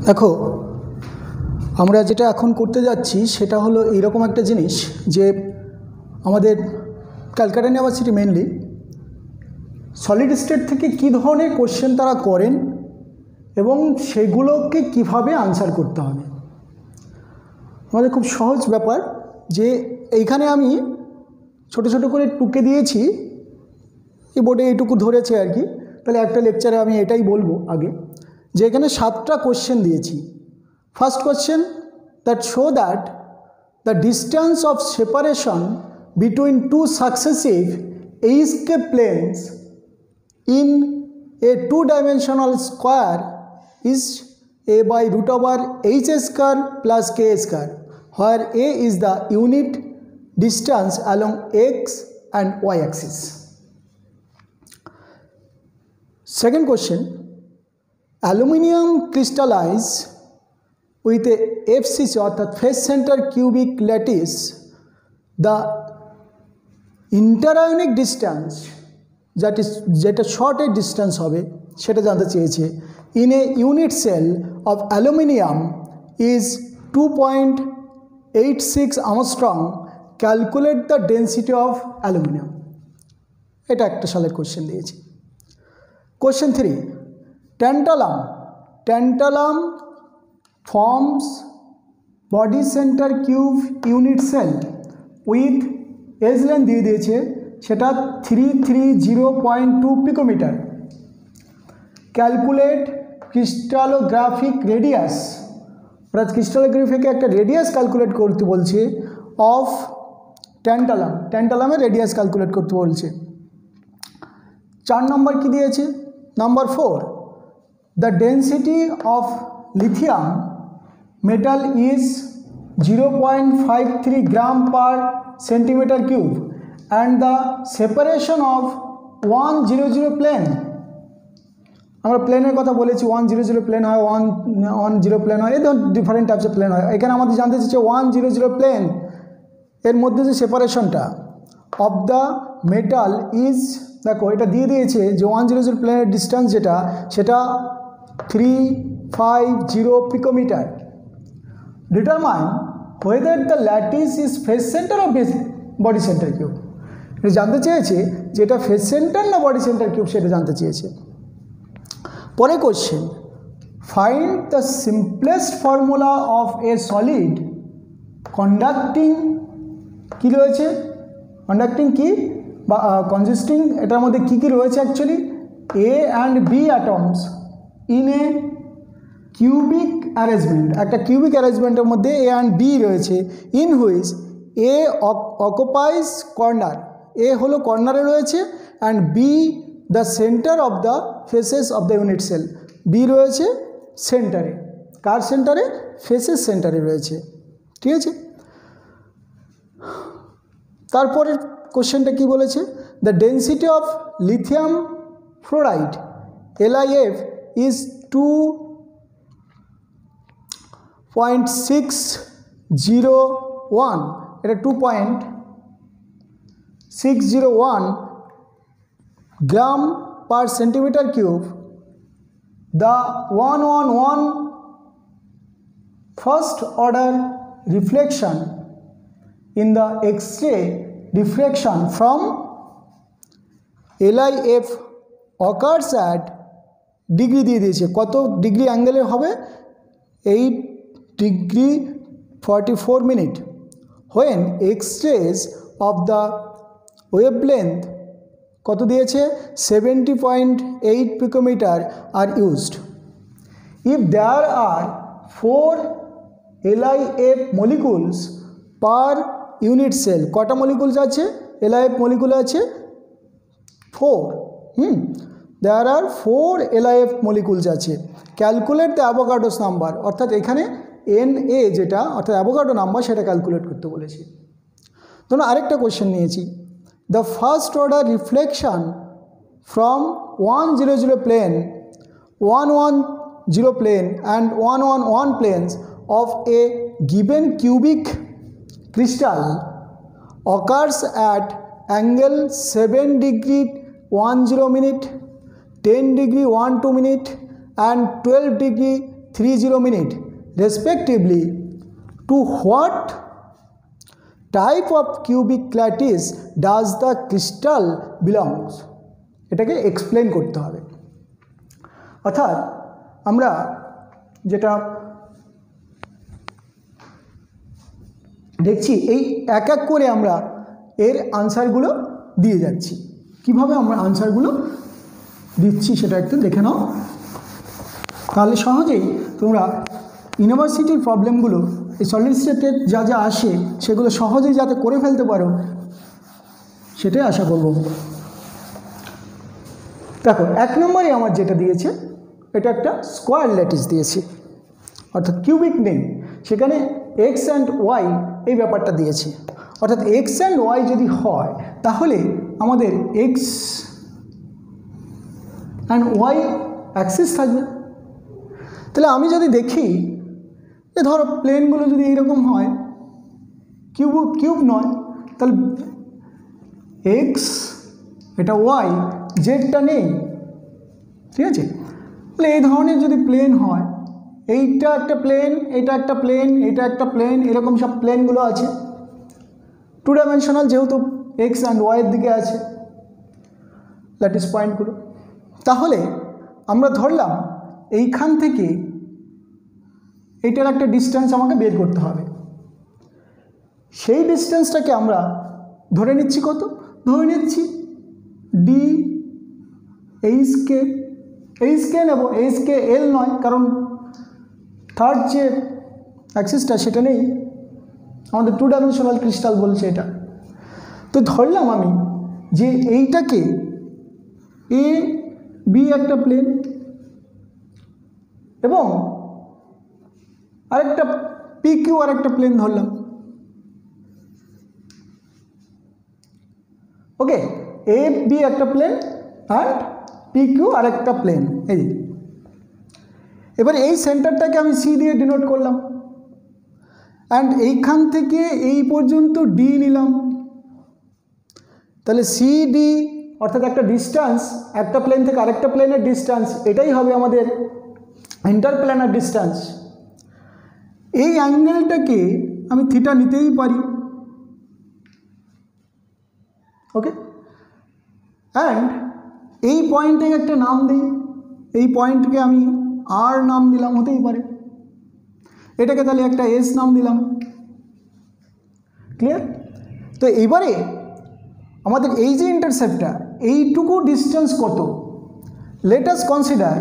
देखो আমরা যেটা এখন করতে যাচ্ছি সেটা হলো এইরকম একটা জিনিস যে আমাদের Calcutta university mainly solid state থেকে কী ধরনের কোশ্চেন তারা করেন এবং সেগুলোকে কিভাবে আনসার করতে হবে। আমাদের খুব সহজ ব্যাপার যে এইখানে আমি ছোট ছোট করে টুকে দিয়েছি, এই বোর্ডে এইটুকু ধরেছে আর কি। তাহলে একটা লেকচারে আমি এটাই বলবো আগে যে এখানে 7টা কোশ্চেন দিয়েছি। First question that show that the distance of separation between two successive escape planes in a two-dimensional square is a by root over h square plus k square, where a is the unit distance along x and y axis. Second question, aluminum crystallize with a FCC অর্থাৎ face center cubic lattice, the interionic distance যেটা শর্টের distance হবে সেটা জানতে চেয়েছে। in a unit cell of aluminum is 2.86 Armstrong, calculate the density of aluminum. এটা একটা সালের question দিয়েছি। Question 3, tantalum forms body center cube unit cell with edge length দিয়ে দিয়েছে সেটা 330.2 পিকোমিটার। ক্যালকুলেট ক্রিস্টালোগ্রাফিক রেডিয়াস, অর্থাৎ ক্রিস্টালোগ্রাফিকে একটা রেডিয়াস ক্যালকুলেট করতে বলছে অফ ট্যান্টালামের রেডিয়াস ক্যালকুলেট করতে বলছে। 4 নম্বর কি দিয়েছে? Number 4, the density of lithium metal is 0.53 gram per centimeter cube and the separation of 100 plane, আমরা প্লেনের কথা বলেছি 100 প্লেন হয়, 110 প্লেন হয়, এই ধরুন ডিফারেন্ট টাইপস অফ প্লেন হয়। এখানে আমাদের জানতে চাইছে 100 প্লেন এর মধ্যে যে সেপারেশনটা অফ দ্য মেটাল ইজ, দেখো এটা দিয়ে দিয়েছে যে 100 প্লেনের ডিস্টেন্স যেটা সেটা 350 picometer. Determine whether the lattice is face center or body center cube. এটা জানতে চেয়েছে যে এটা ফেস সেন্টার না বডি সেন্টার কিউব সেটা জানতে চেয়েছে। পরে question, find the simplest formula of a solid conducting, কি রয়েছে কন্ডাক্টিং কি বা কনজিস্টিং, এটার মধ্যে কী কী রয়েছে actually A and B atoms in a cubic arrangement, একটা কিউবিক অ্যারেঞ্জমেন্টের মধ্যে এ অ্যান্ড বি রয়েছে। In which A occupies corner, A হলো কর্নারে রয়েছে and B the center of the faces of the unit cell, B রয়েছে সেন্টারে। কার সেন্টারে? ফেসেস সেন্টারে রয়েছে। ঠিক আছে, তারপরে কোশ্চেনটা কি বলেছে? The density of lithium fluoride LiF is 2.601, এটা 2.601 gram per centimeter cube. The 111 first order reflection in the X-ray diffraction from LiF occurs at, degree দিয়ে দিয়েছে কত ডিগ্রি অ্যাঙ্গেলে হবে, 8 degree 44 minute, when x-rays of the wavelength কত দিয়েছে 70.8 picometer are used. If there are 4 LiF molecules per unit cell, কটা molecules আছে LiF molecule আছে 4, there are 4 LiF molecules আছে। ক্যালকুলেট দ্য অ্যাভোগাড্রোস নাম্বার, অর্থাৎ এখানে Na যেটা অর্থাৎ অ্যাভোগাড্রো নাম্বার সেটা ক্যালকুলেট করতে বলেছি। ধরুন আরেকটা কোশ্চেন নিয়েছি, the first order reflection from 100 plane 110 plane and 111 planes of a given cubic crystal occurs at angle 7 degree 10 minute, 10 degree 12 minute and 12 degree 30 minute respectively to what type of cubic lattice does the crystal belongs? এটাকে explain করতে হবে। অর্থাৎ আমরা যেটা দেখছি এই এক এক করে আমরা এর আনসারগুলো দিয়ে যাচ্ছি। কিভাবে আমরা আনসারগুলো দিচ্ছি সেটা একটু দেখে নাও, তাহলে সহজেই তোমরা ইউনিভার্সিটির প্রবলেমগুলো এই সলিড স্টেটের যা যা আসে সেগুলো সহজেই যাতে করে ফেলতে পারো সেটাই আশা করব। দেখো 1 নম্বরে আমার যেটা দিয়েছে এটা একটা স্কোয়ার ল্যাটিস দিয়েছি, অর্থাৎ কিউবিক নেই, সেখানে এক্স অ্যান্ড ওয়াই এই ব্যাপারটা দিয়েছে। অর্থাৎ এক্স অ্যান্ড ওয়াই যদি হয় তাহলে আমাদের এক্স অ্যান্ড ওয়াই অ্যাক্সিস থাকবে। তাহলে আমি যদি দেখি যে ধরো প্লেনগুলো যদি এইরকম হয়, কিউব নয়, তাহলে এক্স এটা ওয়াই জেডটা নেই, ঠিক আছে। তাহলে এই ধরনের যদি প্লেন হয়, এইটা একটা প্লেন, এটা একটা প্লেন, এটা একটা প্লেন, এরকম সব প্লেনগুলো আছে 2 ডাইমেনশনাল, যেহেতু এক্স অ্যান্ড ওয়াইয়ের দিকে আছে ল্যাটিস পয়েন্টগুলো। তাহলে আমরা ধরলাম এইখান থেকে এইটার একটা ডিস্টেন্স আমাকে বের করতে হবে। সেই ডিস্টেন্সটাকে আমরা ধরে নিচ্ছি কত, ধরে নিচ্ছি ডি এইচকে নেব, এইচকে এল নয়, কারণ থার্ড যে অ্যাক্সিসটা সেটা নেই, আমাদের 2 ডাইমেনশনাল ক্রিস্টাল বলছে এটা। তো ধরলাম আমি যে এইটাকে এ বি একটা প্লেন এবং আরেকটা পি কিউ আরেকটা প্লেন ধরলাম, ওকে। এ বি একটা প্লেন অ্যান্ড পি কিউ আরেকটা প্লেন। এই এবার এই সেন্টারটাকে আমি সি দিয়ে ডিনোট করলাম অ্যান্ড এইখান থেকে এই পর্যন্ত ডি নিলাম। তাহলে সি ডি অর্থাৎ একটা ডিস্টেন্স, একটা প্লেন থেকে আরেকটা প্লেনের ডিস্টেন্স, এটাই হবে আমাদের ইন্টারপ্ল্যানার ডিস্টেন্স। এই অ্যাঙ্গেলটাকে আমি থিটা নিতেই পারি, ওকে। অ্যান্ড এই পয়েন্টটাকে একটা নাম দিই, এই পয়েন্টকে আমি আর নাম দিলাম, হতেই পারে। এটাকে তাহলে একটা এস নাম দিলাম, ক্লিয়ার? তো এইবারে আমাদের এই যে ইন্টারসেপ্টটা, এইটুকু ডিস্টেন্স কত, let us consider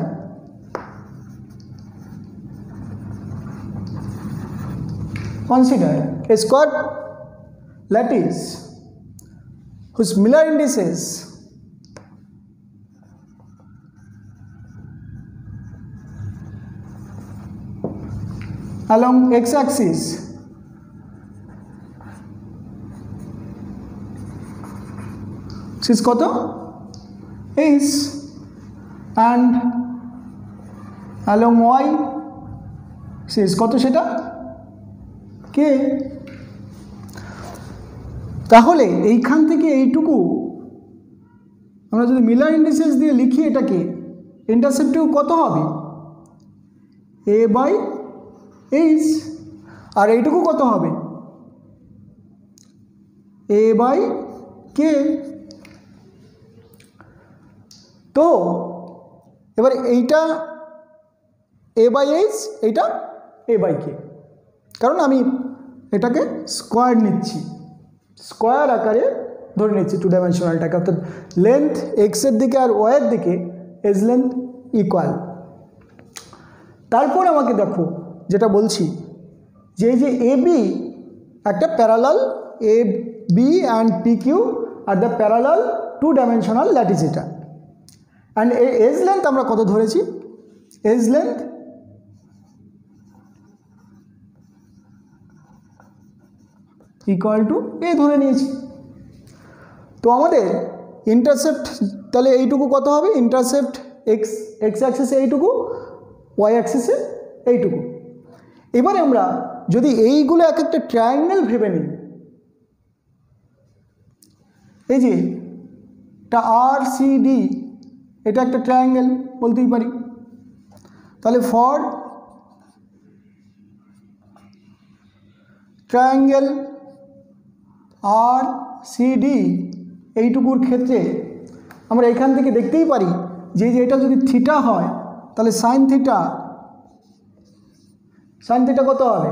a square lattice whose Miller indices along x-axis is কত, is, and along y is কত, সেটা কে। তাহলে এইখান থেকে এইটুকু আমরা যদি মিলার ইন্ডিসেস দিয়ে লিখি, এটাকে ইন্টারসেপ্টটুকু কত হবে, এ বাই এইচ, আর এইটুকু কত হবে, এ বাই কে। তো এবার এইটা এ বাই এইচ, এইটা এ বাই কে, কারণ আমি এটাকে স্কোয়ার নিচ্ছি, স্কোয়ার আকারে ধরে নিচ্ছি 2 ডাইমেনশনালটাকে, অর্থাৎ লেন্থ এক্সের দিকে আর ওয়াইয়ের দিকে এজ লেন্থ ইকুয়াল। তারপর আমাকে দেখো যেটা বলছি যে এই যে এ বি একটা parallel, A B and P Q are the parallel 2 dimensional lattice এটা। অ্যান্ড এজ লেন্থ আমরা কত ধরেছি, edge length equal to A ধরে নিয়েছি। তো আমাদের ইন্টারসেপ্ট তাহলে এইটুকু কত হবে, ইন্টারসেপ্ট এক্স অ্যাক্সিসে এইটুকু, ওয়াই অ্যাক্সিসে এইটুকু। এবারে আমরা যদি এইগুলো এক একটা ট্রায়াঙ্গেল ভেবে নিই, এই যে এটা আর সি ডি, এটা একটা ট্রায়াঙ্গেল বলতেই পারি। তাহলে ফর ট্রায়াঙ্গেল আর সিডি এইটুকুর ক্ষেত্রে আমরা এখান থেকে দেখতেই পারি যে এটা যদি থিটা হয় তাহলে সাইন থিটা কত হবে,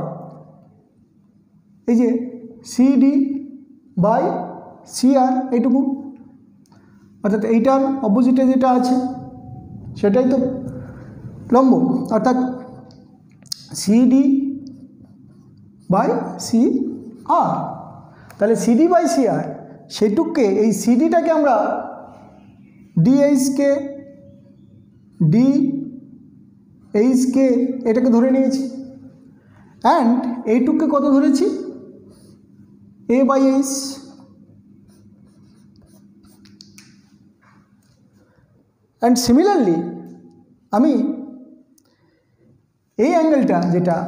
এই যে সিডি বাই সিআর এইটুকু, অর্থাৎ এইটার অপোজিটে যেটা আছে সেটাই তো লম্ব, অর্থাৎ সিডি বাই সি আর। তাহলে সিডি বাই সি আর সেটুককে, এই সিডিটাকে আমরা ডিএইচকে এটাকে ধরে নিয়েছি, অ্যান্ড এইটুককে কত ধরেছি, A by H. And similarly আমি এই অ্যাঙ্গেলটা যেটা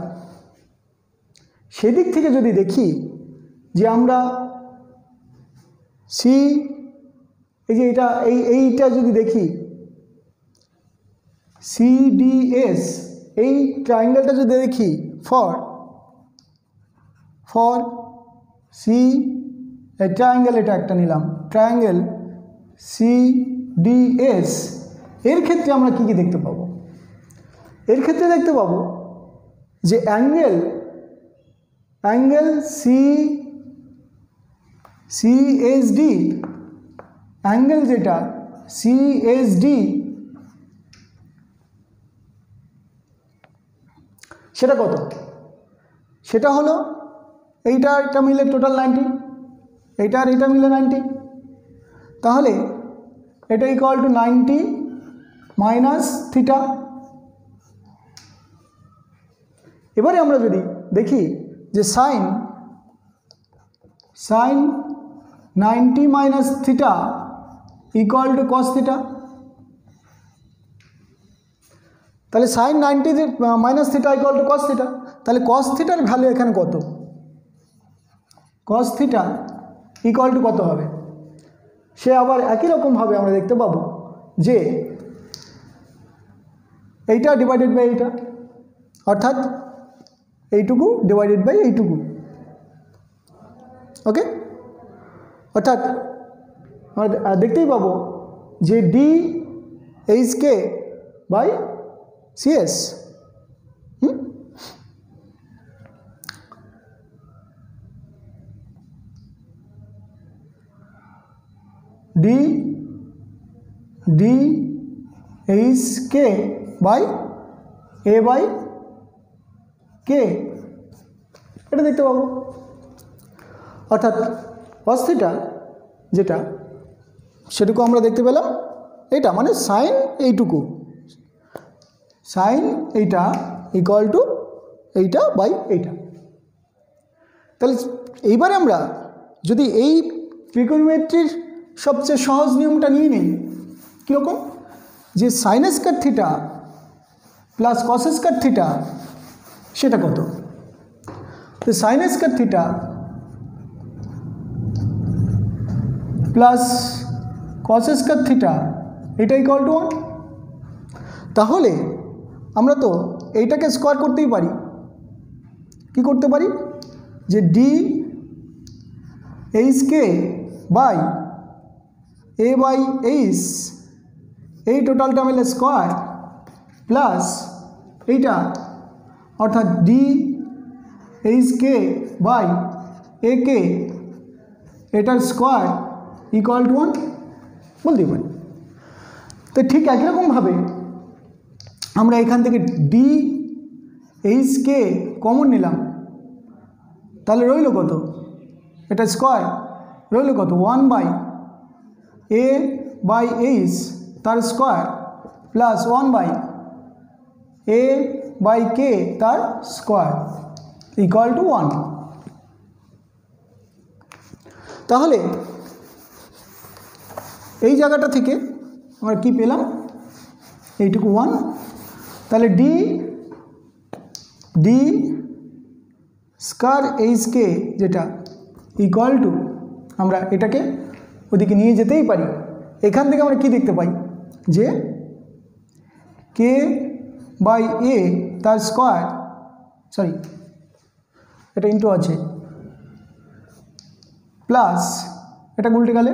সেদিক থেকে যদি দেখি যে আমরা সি, এই যে এইটা যদি দেখি সিডিএস, এই ট্রায়াঙ্গেলটা যদি দেখি ফর সি, ট্রায়াঙ্গেল এটা একটা নিলাম, ট্রায়াঙ্গেল সিডিএস, এর ক্ষেত্রে আমরা কি দেখতে পাবো, এর ক্ষেত্রে দেখতে পাবো যে অ্যাঙ্গেল সিএসডি, অ্যাঙ্গেল যেটা সিএসডি সেটা কত, সেটা হলো এটা মিলে টোটাল 90, এইটা মিলে 90, তাহলে এটা ইকুয়াল টু 90 মাইনাস থিটা। এবারে আমরা যদি দেখি যে sine 90 minus theta equal to cos theta, তাহলে sine 90 minus theta equal to cos theta, তাহলে কস থিটার ভ্যালু এখানে কত, কস থিটা ইকুয়াল টু কত হবে, সে আবার একই রকমভাবে আমরা দেখতে পাবো যে এইটা ডিভাইডেড বাই এইটা, অর্থাৎ এইটুকু ডিভাইডেড বাই এইটুকু, ওকে। অর্থাৎ আমরা দেখতেই পাবো যে D H K by CS, D H K by A by K, এটা দেখতে পাবো। অর্থাৎ কস থিটা যেটা সেটুকু আমরা দেখতে পেলাম, এটা মানে সাইন এইটুকু, সাইন এইটা ইকুয়াল টু এইটা বাই এইটা। তাহলে এইবারে আমরা যদি এই ট্রিগোনোমেট্রির সবচেয়ে সহজ নিয়মটা নিয়ে নিই, কীরকম, যে sine square theta plus cos square theta সেটা কত, তো sine square theta plus cos square theta এটা ইকুয়াল টু 1। তাহলে আমরা তো এইটাকে স্কোয়ার করতেই পারি, কি করতে পারি, যে D H K by A by H, এই টোটালটা মিলে স্কোয়ার প্লাস এইটা, অর্থাৎ D H K by A K, এটার স্কোয়ার ইকুয়াল টু 1 বলতে পারি। তো ঠিক একই রকমভাবে আমরা এখান থেকে ডি এইচ কে কমন নিলাম, তাহলে রইল কত, এটা স্কোয়ার রইল কত, 1 বাই এ বাই এইচ তার square plus 1 by A by K তার স্কোয়ার ইকুয়াল টু 1। তাহলে এই জায়গাটা থেকে আমরা কি পেলাম, এইটুকু 1, তাহলে ডি স্কয়ার এইচ কে যেটা ইকুয়াল টু, আমরা এটাকে ওদিকে নিয়ে যেতেই পারি। এখান থেকে আমরা কি দেখতে পাই, যে কে বাই এ তার স্কোয়ার, সরি এটা ইন্টু আছে, প্লাস এটা উল্টে গেলে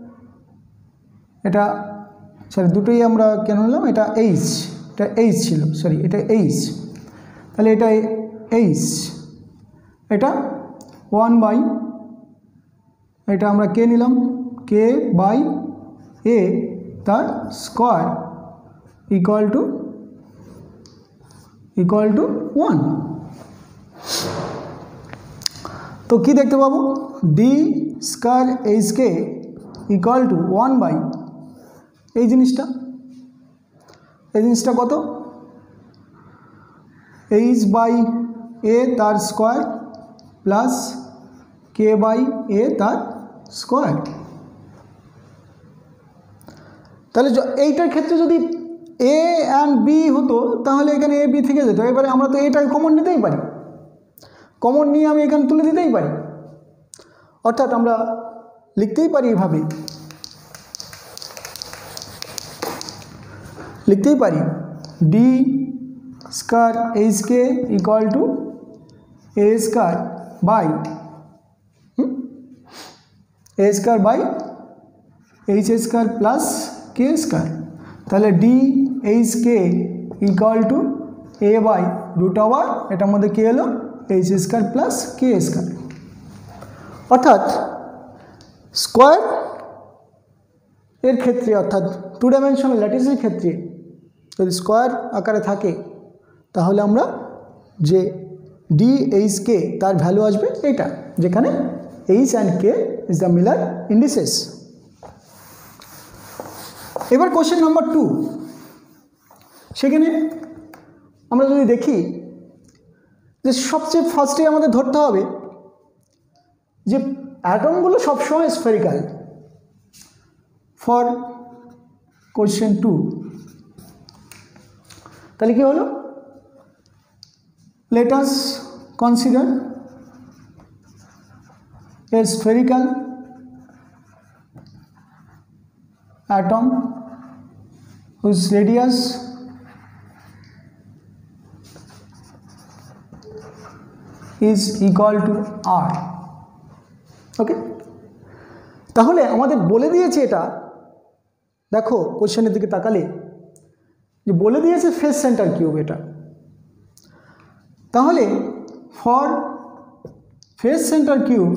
এটা সরি দুটোই আমরা কেন নিলাম, এটা এইচ ছিল, সরি এটা এইচ, তাহলে এটা এইচ, এটা 1 বাই এটা আমরা কে নিলাম কে বাই এ তার স্কোয়ার ইকুয়াল টু 1। তো কি দেখতে পাবো, D square H K equal to 1 by এই জিনিসটা কত, এইচ বাই এ তার square plus K by A তার স্কোয়ার। তাহলে এইটার ক্ষেত্রে যদি এ অ্যান্ড বি হতো তাহলে এখানে এ বি থেকে যেত, এবারে আমরা তো এটাকে কমন নিতেই পারি, কমন নিয়ে আমি এখানে তুলে দিতেই পারি, অর্থাৎ আমরা লিখতেই পারি এভাবে, লিখতেই পারি D square H K equal to A square by A square by H square plus K square. তাহলে D H K equal to A by root over এটার মধ্যে কে এলো H square plus K square. অর্থাৎ square এর ক্ষেত্রে অর্থাৎ 2 dimensional ল্যাটিসের ক্ষেত্রে যদি স্কোয়ার আকারে থাকে তাহলে আমরা যে ডি এইচ কে তার ভ্যালু আসবে এটা, যেখানে H and K is the Miller indices. এবার কোশ্চেন নাম্বার 2, সেখানে আমরা যদি দেখি যে সবচেয়ে ফার্স্টে আমাদের ধরতে হবে যে অ্যাটমগুলো সবসময় স্ফেরিক্যাল। ফর কোশ্চেন 2 তাহলে কি হলো, let us consider a spherical atom whose radius is equal to r. ওকে, তাহলে আমাদের বলে দিয়েছে এটা, দেখো কোশ্চেনের দিকে তাকালে যে বলে দিয়েছে ফেস সেন্টার কিউব এটা। তাহলে ফর ফেস সেন্টার কিউব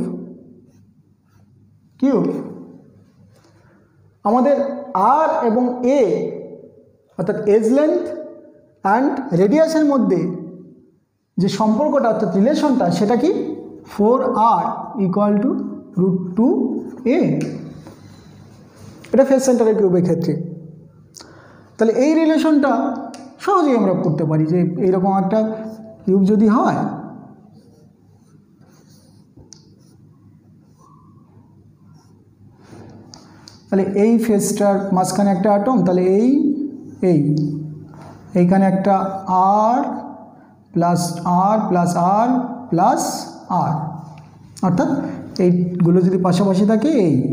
আমাদের আর এবং এ অর্থাৎ এজ লেন্থ অ্যান্ড রেডিয়াসের মধ্যে যে সম্পর্কটা অর্থাৎ রিলেশনটা সেটা কি 4r ইকুয়াল টু √2a, এটা ফেস সেন্টারের কিউবের ক্ষেত্রে। তাহলে এই রিলেশনটা সহজেই আমরা করতে পারি যে এইরকম একটা কিউব যদি হয় তাহলে এই ফেসটার মাঝখানে একটা অ্যাটম, তাহলে এইখানে একটা R plus R plus R plus R, অর্থাৎ এইগুলো যদি পাশাপাশি থাকে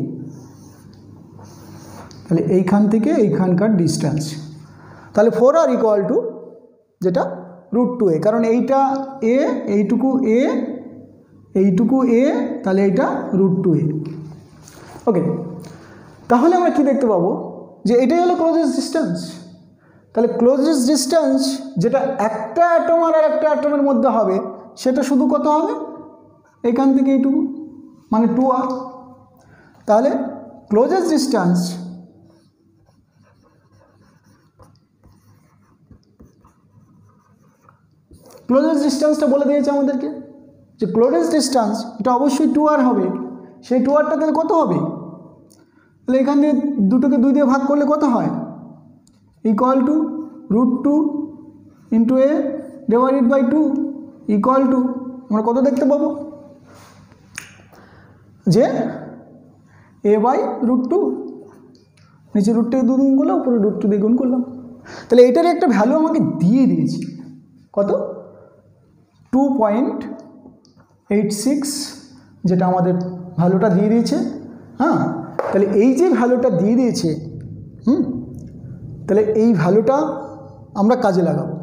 তাহলে এইখান থেকে এইখানকার ডিস্টেন্স, তাহলে 4r ইকুয়াল টু যেটা √2a, কারণ এইটা এ এইটুকু এ তাহলে এইটা √2a। ওকে, তাহলে আমরা কি দেখতে পাবো যে এটাই হলো ক্লোজেস্ট ডিস্টেন্স। তাহলে ক্লোজেস্ট ডিস্টেন্স যেটা একটা অ্যাটম আর একটা অ্যাটমের মধ্যে হবে সেটা শুধু কত হবে, এখান থেকে এইটুকু মানে 2r। তাহলে ক্লোজেস্ট ডিস্টেন্সটা বলে দিয়েছে আমাদেরকে যে ক্লোজেস্ট ডিস্টেন্স এটা অবশ্যই 2r হবে। সেই 2rটা তাহলে কত হবে, তাহলে এখান দিয়ে দুটোকে 2 দিয়ে ভাগ করলে কত হয়, equal to √2 into A divided by 2 equal to আমরা কত দেখতে পাবো যে a বাই √2, নিচে √2 2 গুণ করলাম, উপরে √2 দিয়ে গুণ করলাম। তাহলে এটার একটা ভ্যালু আমাকে দিয়ে দিয়েছি কত 2.86, যেটা আমাদের ভ্যালুটা দিয়ে দিয়েছে। হ্যাঁ, তাহলে এই যে ভ্যালুটা দিয়ে দিয়েছে তাহলে এই ভ্যালুটা আমরা কাজে লাগাবো,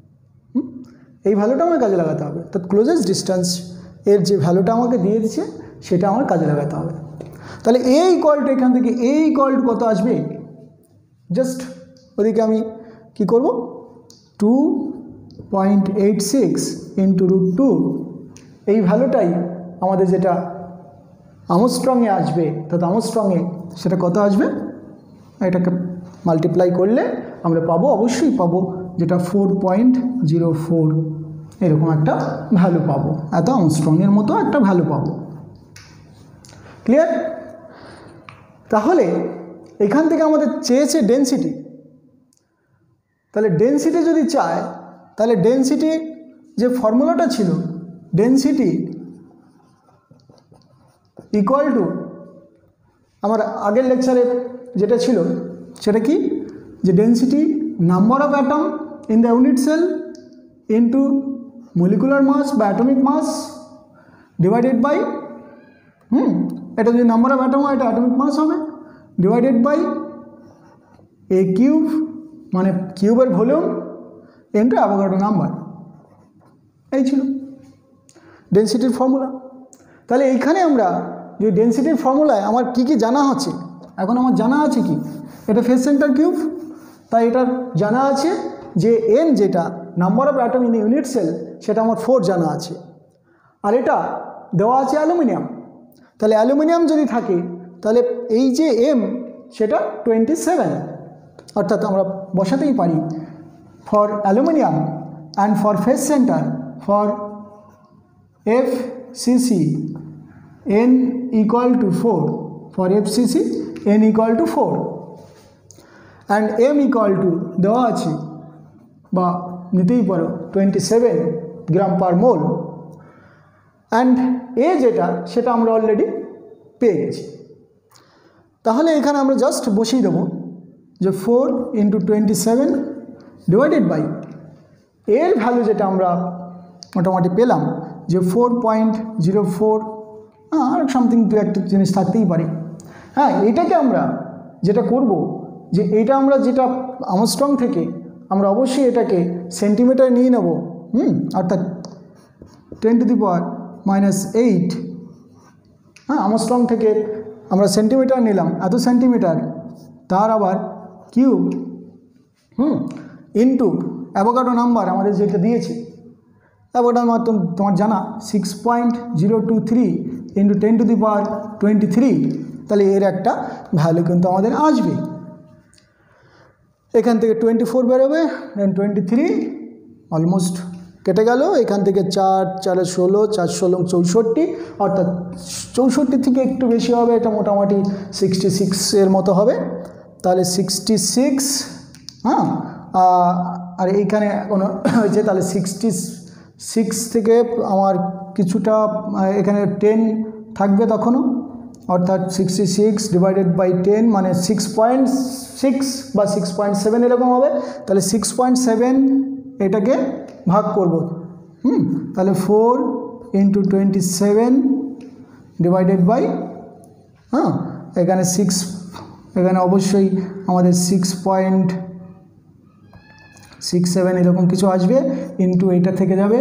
এই ভ্যালুটা আমাকে কাজে লাগাতে হবে। তো ক্লোজেস্ট ডিস্টেন্স এর যে ভ্যালুটা আমাকে দিয়ে দিচ্ছে সেটা আমার কাজে লাগাতে হবে। তাহলে এ ইকুয়াল টু এখান থেকে এ ইকুয়াল টু কত আসবে, জাস্ট ওদিকে আমি কি করব 2.86 ইন্টু √2, এই ভ্যালুটাই আমাদের যেটা আমস্ট্রংয়ে আসবে, অর্থাৎ আমস্ট্রংয়ে সেটা কত আসবে, এটাকে মাল্টিপ্লাই করলে আমরা পাবো, অবশ্যই পাবো যেটা 4.04 এরকম একটা ভ্যালু পাবো, এত আমস্ট্রংয়ের মতো একটা ভ্যালু পাবো। ক্লিয়ার? তাহলে এখান থেকে আমাদের চেয়েছে ডেনসিটি, তাহলে ডেনসিটি যদি চায় তাহলে ডেনসিটি যে ফর্মুলাটা ছিল, ডেনসিটি ইকুয়াল টু আমার আগের লেকচারে যেটা ছিল সেটা কি, যে density number of atom in the unit cell into molecular mass বা অ্যাটমিক মাস ডিভাইডেড বাই এটা যদি নাম্বার অফ অ্যাটম হয় এটা অ্যাটমিক মাস হবে, ডিভাইডেড বাই এ কিউব মানে কিউবের ভলিউম ইন্টু অ্যাভোগাড্রো নাম্বার, এই ছিল ডেনসিটির ফর্মুলা। তাহলে এইখানে আমরা যে ডেনসিটির ফর্মুলায় আমার কি কি জানা আছে, এখন আমার জানা আছে কি, এটা ফেস সেন্টার কিউব, তাই এটার জানা আছে যে এন যেটা number of atom in unit cell সেটা আমার 4 জানা আছে, আর এটা দেওয়া আছে অ্যালুমিনিয়াম। তাহলে অ্যালুমিনিয়াম যদি থাকে তাহলে এই যে এম সেটা 27, অর্থাৎ আমরা বসাতেই পারি for aluminium and for face center for FCC n equal to 4, for FCC n equal to 4 and m equal to দেওয়া আছে বা নিতেই পারো 27 গ্রাম পার মোল, অ্যান্ড এ যেটা সেটা আমরা অলরেডি পেয়ে গেছি। তাহলে এখানে আমরা জাস্ট বসিয়ে দেবো যে 4 × 27 ডিভাইডেড বাই এর ভ্যালু যেটা আমরা মোটামুটি পেলাম যে 4.04, আর সামথিং দু একটা জিনিস থাকতেই পারে। হ্যাঁ, এটাকে আমরা যেটা করব যে এটা আমরা যেটা আমস্ট্রং থেকে আমরা অবশ্যই এটাকে সেন্টিমিটার নিয়ে নেব, অর্থাৎ 10⁻⁻8, হ্যাঁ আমস্ট্রং থেকে আমরা সেন্টিমিটার নিলাম, এত সেন্টিমিটার, তার আবার কিউব ইন্টু অ্যাভোগাড্রো নাম্বার আমাদের যেটা দিয়েছে, অ্যাভোগাড্রো নাম্বার তোমার জানা 6.023 × 10⁻23, তাহলে এর একটা ভ্যালু কিন্তু আমাদের আসবে। এখান থেকে 24 বেরোবে, দেন 23 অলমোস্ট কেটে গেল, এখান থেকে 4 4 16, 4 16 64, অর্থাৎ 64 থেকে একটু বেশি হবে, এটা মোটামুটি 66 এর মতো হবে। তাহলে 66, হ্যাঁ, আর এইখানে কোনো হয়েছে, তাহলে 66 থেকে আমার কিছুটা এখানে 10 থাকবে তখনও, অর্থাৎ 66 ডিভাইডেড বাই 10 মানে 6.6 বা 6.7 এরকম হবে। তাহলে 6.7 এটাকে ভাগ করব, তাহলে 4 × 27 ডিভাইডেড বাই, হ্যাঁ এখানে 6, এখানে অবশ্যই আমাদের 6.67 এরকম কিছু আসবে, ইন্টু এইটা থেকে যাবে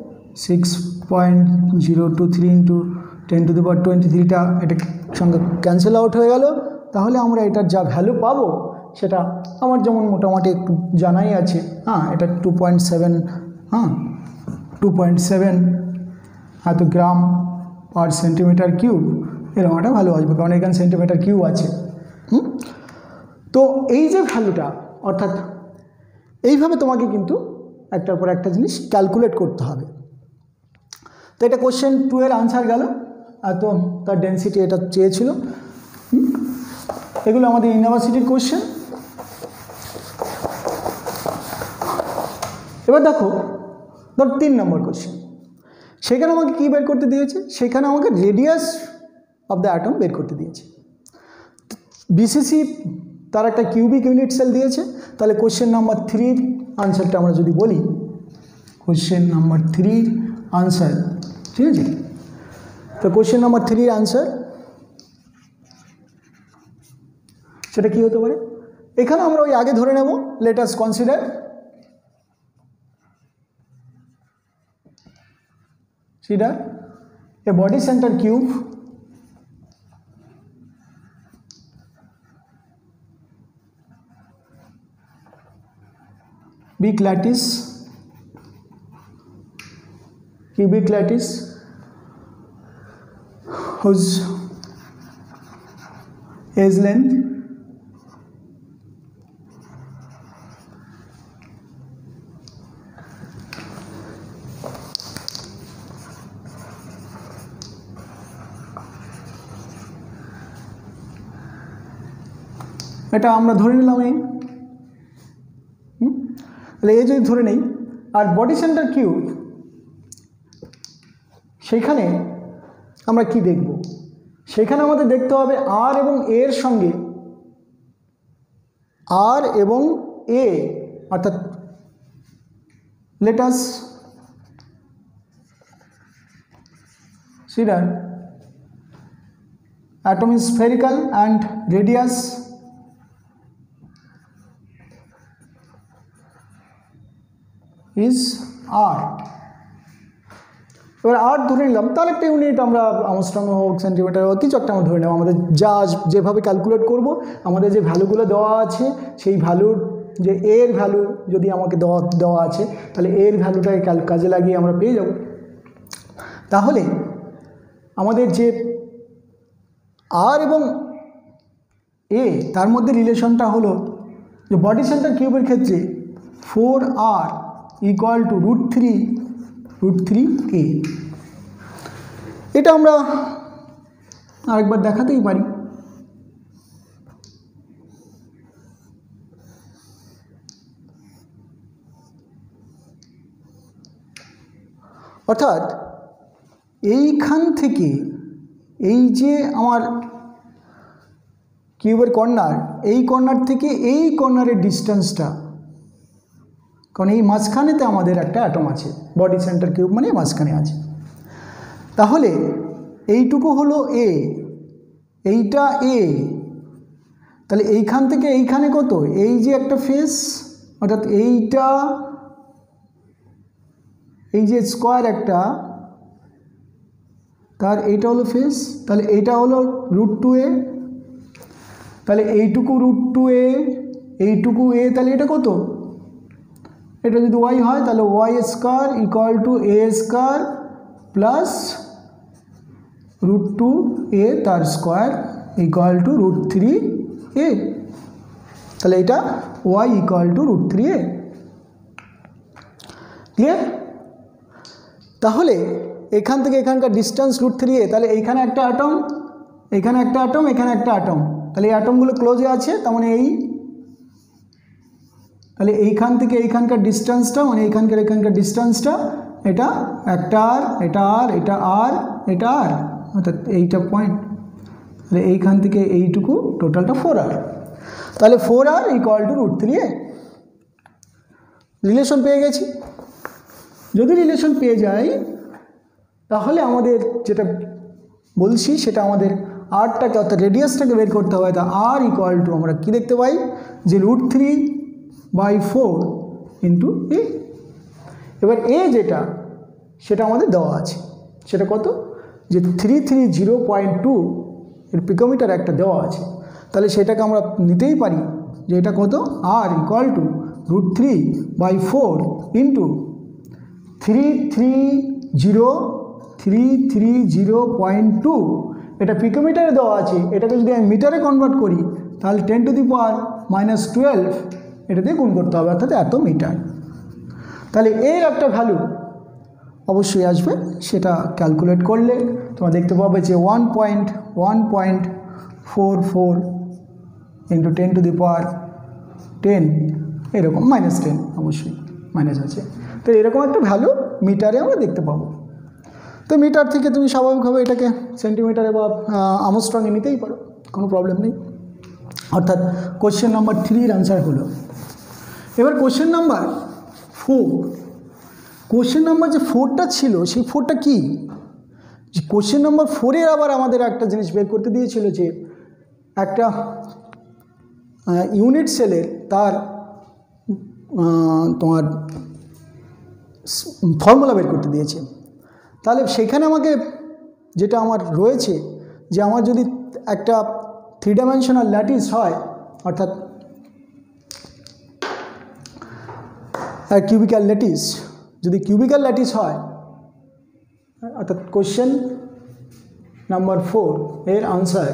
6.023 × 10⁻23টা এটা সঙ্গে ক্যান্সেল আউট হয়ে গেল। তাহলে আমরা এটার যা ভ্যালু পাবো সেটা আমার যেমন মোটামুটি একটু জানাই আছে, হ্যাঁ এটা 2.7, হ্যাঁ 2.7 এত গ্রাম পার সেন্টিমিটার কিউব, এরকম একটা ভ্যালু আসবে, কারণ এখানে সেন্টিমিটার কিউব আছে। তো এই যে ভ্যালুটা, অর্থাৎ এইভাবে তোমাকে কিন্তু একটার পর একটা জিনিস ক্যালকুলেট করতে হবে। তো এটা কোশ্চেন 2 এর আনসার গেল, আর তো তার ডেন্সিটি এটা চেয়েছিল। এগুলো আমাদের ইউনিভার্সিটির কোশ্চেন। এবার দেখো, ধর 3 নম্বর কোশ্চেন, সেখানে আমাকে কী বের করতে দিয়েছে, সেখানে আমাকে রেডিয়াস অফ দ্য অ্যাটম বের করতে দিয়েছে। বিসিসি তার একটা কিউবিক ইউনিট সেল দিয়েছে। তাহলে কোশ্চেন নাম্বার 3 আনসারটা আমরা যদি বলি, কোশ্চেন নাম্বার 3 আনসার, ঠিক আছে? তো কোশ্চেন নাম্বার 3 আনসার সেটা কী হতে পারে, এখানে আমরা ওই আগে ধরে নেব, let us consider a body centre cube cubic lattice whose edge length এটা আমরা ধরে নিলাম এই তাহলে এই যদি ধরে নেই আর বডি সেন্টার কিউব সেইখানে আমরা কি দেখব সেখানে আমাদের দেখতে হবে আর এবং এর সঙ্গে আর এবং এ অর্থাৎ let us see that atom is spherical and radius is r এবার আর ধরে নিলাম তাহলে একটা ইউনিট আমরা আমস্ট্রং হোক সেন্টিমিটার হোক কিছু একটা আমরা ধরে নেব আমাদের যা যেভাবে ক্যালকুলেট করব আমাদের যে ভ্যালুগুলো দেওয়া আছে সেই ভ্যালুর যে এর ভ্যালু যদি আমাকে দেওয়া আছে তাহলে এর ভ্যালুটাকে কাজে লাগিয়ে আমরা পেয়ে যাব তাহলে আমাদের যে আর এবং এ তার মধ্যে রিলেশনটা হলো যে বডি সেন্টার কিউবের ক্ষেত্রে 4r ইকুয়াল টু √3a এটা আমরা আরেকবার দেখাতেই পারি অর্থাৎ এইখান থেকে এই যে আমার কিউবের কর্নার এই কর্নার থেকে এই কর্নারের ডিস্টেন্সটা কারণ এই মাঝখানেতে আমাদের একটা অ্যাটম আছে বডি সেন্টার কিউব মানে মাঝখানে আছে তাহলে এইটুকু হলো এ এইটা এ তাহলে এইখান থেকে এইখানে কত এই যে একটা ফেস অর্থাৎ এইটা এই যে স্কোয়ার একটা তার এইটা হলো ফেস তাহলে এইটা হলো √2a তাহলে এইটুকু √2a এইটুকু a তাহলে এটা কত এটা যদি y হয় তাহলে y square equal to a square plus √2a তার স্কয়ার ইকুয়াল টু √3a তাহলে এটা y equal to √3a clear তাহলে এখান থেকে এখানকার ডিস্টেন্স √3a তাহলে এইখানে একটা অ্যাটম এখানে একটা অ্যাটম এখানে একটা অ্যাটম তাহলে এই অ্যাটমগুলো ক্লোজে আছে তার মানে এই তাহলে এইখান থেকে এইখানকার ডিস্টেন্সটা মানে এইখানকার এখানকার ডিস্টেন্সটা এটা একটা আর এটা আর এটা আর এটা আর অর্থাৎ এইটা পয়েন্ট তাহলে এইখান থেকে এইটুকু টোটালটা 4r তাহলে 4r equal to √3a relation পেয়ে গেছি যদি রিলেশন পেয়ে যাই তাহলে আমাদের যেটা বলছি সেটা আমাদের আরটাকে অর্থাৎ রেডিয়াসটাকে বের করতে হবে তা r ইকুয়াল টু আমরা কি দেখতে পাই যে √3/4 ইন্টু a এবার a যেটা সেটা আমাদের দেওয়া আছে সেটা কত যে 330.2 এর পিকোমিটার একটা দেওয়া আছে তাহলে সেটাকে আমরা নিতেই পারি যে এটা কত r ইকুয়াল টু √3/4 ইন্টু 330.2 এটা পিকোমিটারে দেওয়া আছে এটাকে যদি আমি মিটারে কনভার্ট করি তাহলে 10⁻⁻12 এটা দিয়ে গুণ করতে হবে অর্থাৎ এত মিটার তাহলে এর একটা ভ্যালু অবশ্যই আসবে সেটা ক্যালকুলেট করলে তোমরা দেখতে পাবে যে 1.44 ইন্টু 10⁻10 এরকম -10 অবশ্যই মাইনাস আছে তো এরকম একটা ভ্যালু মিটারে আমরা দেখতে পাবো তো মিটার থেকে তুমি স্বাভাবিকভাবে এটাকে সেন্টিমিটারে বা আমস্ট্রংয়ে নিতেই পারো কোনো প্রবলেম নেই অর্থাৎ কোশ্চেন নাম্বার 3 এর আনসার হলো এবার কোশ্চেন নাম্বার 4 কোশ্চেন নাম্বার যে 4টা ছিল সেই 4টা কি যে কোশ্চেন নাম্বার 4 এর আবার আমাদের একটা জিনিস বের করতে দিয়েছিল যে একটা ইউনিট সেলের তার তোমার ফর্মুলা বের করতে দিয়েছে তাহলে সেখানে আমাকে যেটা আমার রয়েছে যে আমার যদি একটা 3 ডাইমেনশনাল ল্যাটিস হয় অর্থাৎ আর কিউবিক্যাল ল্যাটিস, যদি কিউবিক্যাল ল্যাটিস হয় অর্থাৎ কোশ্চেন নাম্বার 4 এর আনসার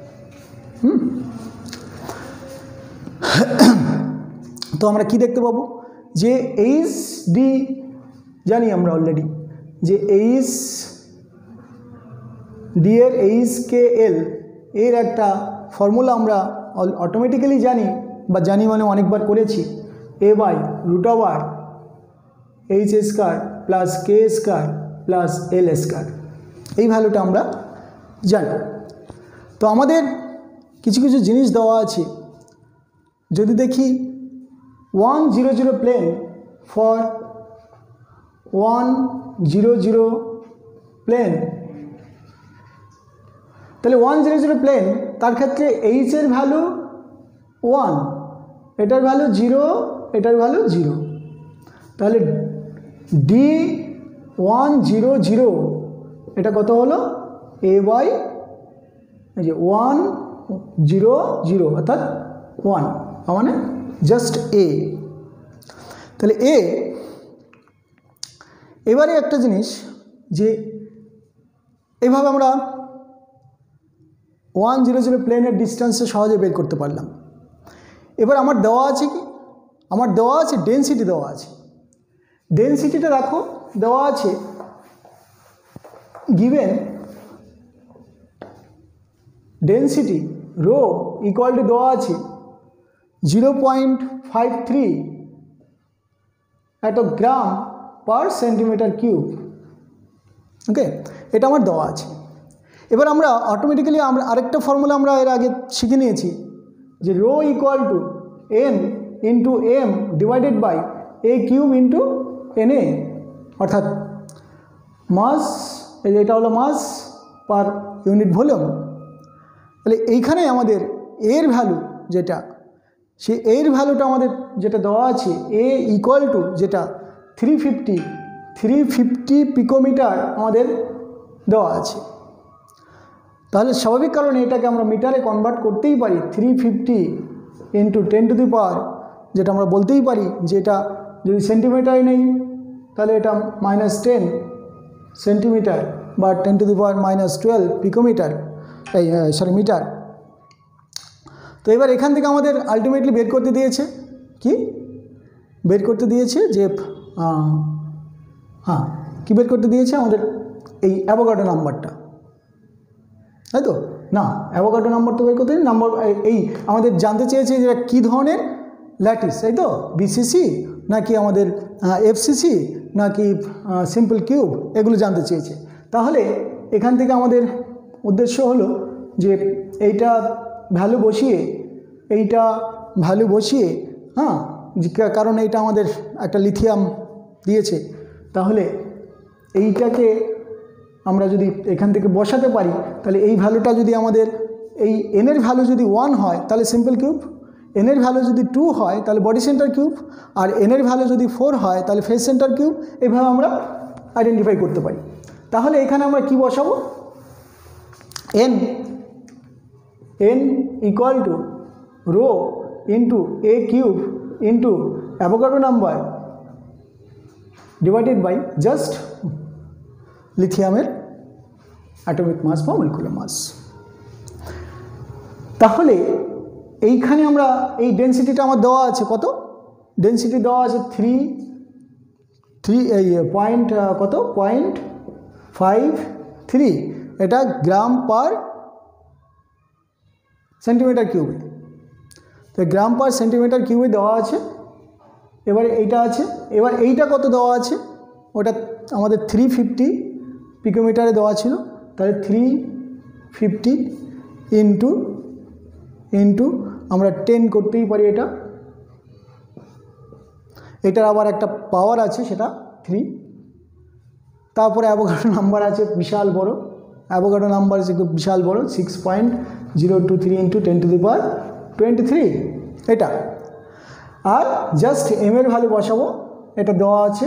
তো আমরা কি দেখতে পাবো যে এইচ ডি জানি আমরা অলরেডি যে এইচ ডি এর এইচ কে এল এর একটা ফর্মুলা আমরা অটোমেটিক্যালি জানি বা জানি মানে অনেকবার করেছি, A by root over H square plus K square plus L square, এই ভ্যালুটা আমরা জানি। তো আমাদের কিছু কিছু জিনিস দেওয়া আছে, যদি দেখি 1 0 0 প্লেন ফর 1 0 0 প্লেন, তাহলে 1 0 0 প্লেন তার ক্ষেত্রে এইচ এর ভ্যালু 1, এটার ভ্যালু 0, এটার ভ্যালু 0, তাহলে ডি 1 0 0 এটা কত হলো এ বাই এই যে 1 0 0 অর্থাৎ 1 মানে জাস্ট এ। তাহলে এ এবারে একটা জিনিস যে এইভাবে আমরা 1 0 0 প্লেনের ডিস্টেন্সে সহজে বের করতে পারলাম। এবার আমার দেওয়া আছে কি, আমার দেওয়া আছে ডেনসিটি দেওয়া আছে, ডেনসিটিটা রাখো দেওয়া আছে given density rho equal to দেওয়া আছে 0.53 এত গ্রাম পার সেন্টিমিটার কিউব। ওকে, এটা আমার দেওয়া আছে। এবার আমরা অটোমেটিক্যালি আমরা আরেকটা ফর্মুলা আমরা এর আগে শিখে নিয়েছি যে rho equal to N into M divided by A cube into N A, অর্থাৎ মাস, এটা হলো মাস পার ইউনিট ভলিউম। তাহলে এইখানে আমাদের এর ভ্যালু যেটা, সেই এর ভ্যালুটা আমাদের যেটা দেওয়া আছে এ ইকুয়াল টু যেটা 350 পিকোমিটার আমাদের দেওয়া আছে। তাহলে স্বাভাবিক কারণে এটাকে আমরা মিটারে কনভার্ট করতেই পারি, 350 ইন্টু 10 টু দি পাওয়ার, যেটা আমরা বলতেই পারি যে এটা যদি সেন্টিমিটারে নেই তাহলে এটা -10 সেন্টিমিটার বা 10 টু দি পাওয়ার -12 পিকোমিটার, এই সরি মিটার। তো এবার এখান থেকে আমাদের আলটিমেটলি বের করতে দিয়েছে কি, বের করতে দিয়েছে যে হ্যাঁ কী বের করতে দিয়েছে আমাদের এই অ্যাভোগাড্রো নাম্বারটা, তাই তো? না, অ্যাভোগাড্রো নাম্বার তো বের করতে নাম্বার, এই আমাদের জানতে চেয়েছে যে কী ধরনের ল্যাটিস, তাই তো? বিসিসি নাকি আমাদের এফসিসি নাকি সিম্পল কিউব, এগুলো জানতে চেয়েছে। তাহলে এখান থেকে আমাদের উদ্দেশ্য হলো যে এইটা ভ্যালু বসিয়ে, এইটা ভ্যালু বসিয়ে, হ্যাঁ, কারণ এইটা আমাদের একটা লিথিয়াম দিয়েছে, তাহলে এইটাকে আমরা যদি এখান থেকে বসাতে পারি তাহলে এই ভ্যালুটা যদি আমাদের এই এনের ভ্যালু যদি 1 হয় তাহলে সিম্পল কিউব, এনের ভ্যালু যদি 2 হয় তাহলে বডি সেন্টার কিউব, আর এনের ভ্যালু যদি 4 হয় তাহলে ফেস সেন্টার কিউব, এইভাবে আমরা আইডেন্টিফাই করতে পারি। তাহলে এখানে আমরা কি বসাবো, N equal to rho into A cube into Avogadro number divided by just লিথিয়ামের অ্যাটমিক মাস বা মলিকুলার মাস। তাহলে এইখানে আমরা এই ডেনসিটিটা আমার দেওয়া আছে কত, ডেনসিটি দেওয়া আছে 0.53, এটা গ্রাম পার সেন্টিমিটার কিউবে, তো গ্রাম পার সেন্টিমিটার কিউবে দেওয়া আছে। এবারে এইটা আছে, এবার এইটা কত দেওয়া আছে, ওটা আমাদের 350 পিকোমিটারে দেওয়া ছিল, তাহলে 350 ইন্টু আমরা 10 করতেই পারি, এটার আবার একটা পাওয়ার আছে সেটা 3, তারপরে অ্যাভোগাড্রো নাম্বার আছে বিশাল বড়, অ্যাভোগাড্রো নাম্বার আছে বিশাল বড় 6.023 ইন্টু 10 টু দি পাওয়ার 23 এটা, আর জাস্ট এম এর ভ্যালু বসাবো, এটা দেওয়া আছে